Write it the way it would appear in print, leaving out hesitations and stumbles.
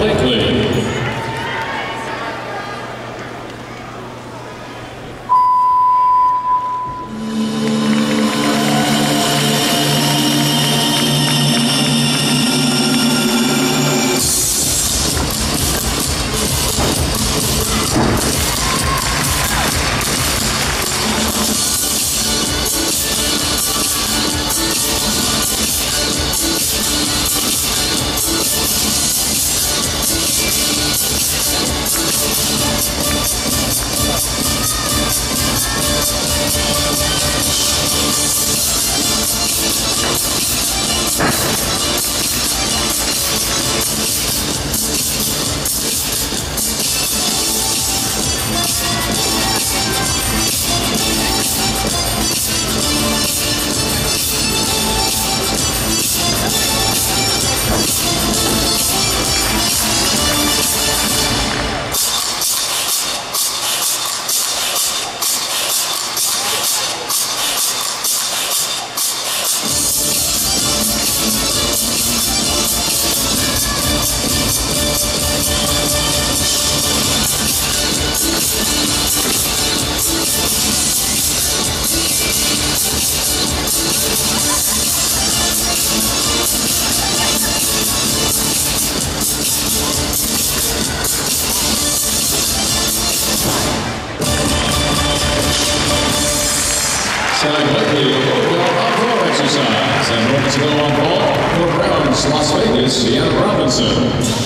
Blakely. Sally Blakely of Oakville Outdoor Exercise, and moments ago on ball for Browns, Las Vegas, Deanna Robinson.